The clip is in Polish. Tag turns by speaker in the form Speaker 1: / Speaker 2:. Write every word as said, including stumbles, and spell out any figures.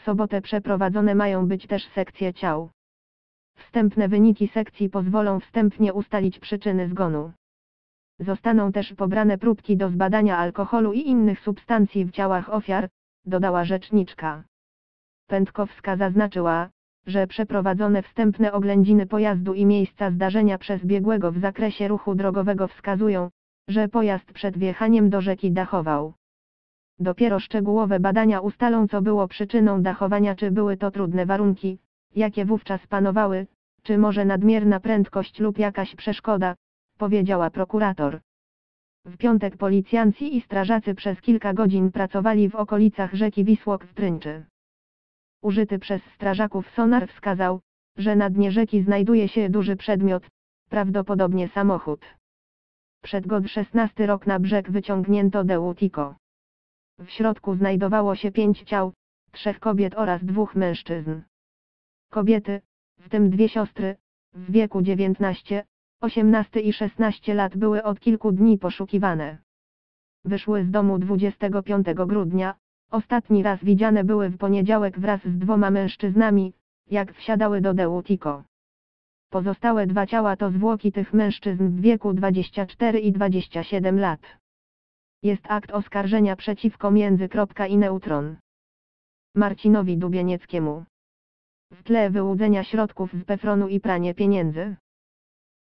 Speaker 1: sobotę przeprowadzone mają być też sekcje ciał. Wstępne wyniki sekcji pozwolą wstępnie ustalić przyczyny zgonu. Zostaną też pobrane próbki do zbadania alkoholu i innych substancji w ciałach ofiar, dodała rzeczniczka. Pętkowska zaznaczyła, że przeprowadzone wstępne oględziny pojazdu i miejsca zdarzenia przez biegłego w zakresie ruchu drogowego wskazują, że pojazd przed wjechaniem do rzeki dachował. Dopiero szczegółowe badania ustalą, co było przyczyną dachowania, czy były to trudne warunki, jakie wówczas panowały, czy może nadmierna prędkość lub jakaś przeszkoda, powiedziała prokurator. W piątek policjanci i strażacy przez kilka godzin pracowali w okolicach rzeki Wisłok w Trynczy. Użyty przez strażaków sonar wskazał, że na dnie rzeki znajduje się duży przedmiot, prawdopodobnie samochód. Przed god szesnasty rok na brzeg wyciągnięto Deutico. W środku znajdowało się pięć ciał, trzech kobiet oraz dwóch mężczyzn. Kobiety, w tym dwie siostry, w wieku dziewiętnaście, osiemnaście i szesnaście lat były od kilku dni poszukiwane. Wyszły z domu dwudziestego piątego grudnia, ostatni raz widziane były w poniedziałek wraz z dwoma mężczyznami, jak wsiadały do Deutico. Pozostałe dwa ciała to zwłoki tych mężczyzn w wieku dwudziestu czterech i dwudziestu siedmiu lat. Jest akt oskarżenia przeciwko Między. i Neutron Marcinowi Dubienieckiemu. W tle wyłudzenia środków z Pefronu i pranie pieniędzy.